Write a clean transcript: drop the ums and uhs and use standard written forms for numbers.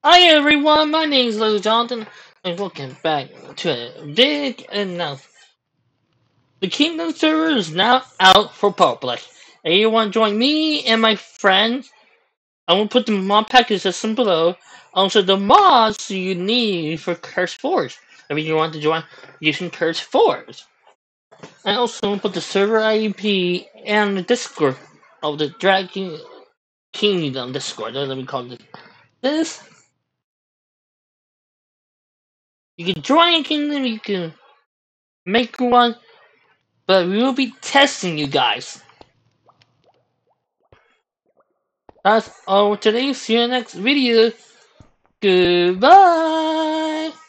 Hi everyone, my name is Lou Johnson, and welcome back to a big announcement. The Kingdom server is now out for public. If you want to join me and my friends, I will put the mod package system below. Also, the mods you need for Curse Force. If you want to join using Curse Force. I also will put the server IP and the Discord of the Dragon Kingdom Discord. That's what we call it. This. You can join a kingdom, you can make one, but we will be testing you guys. That's all for today. See you next video. Goodbye.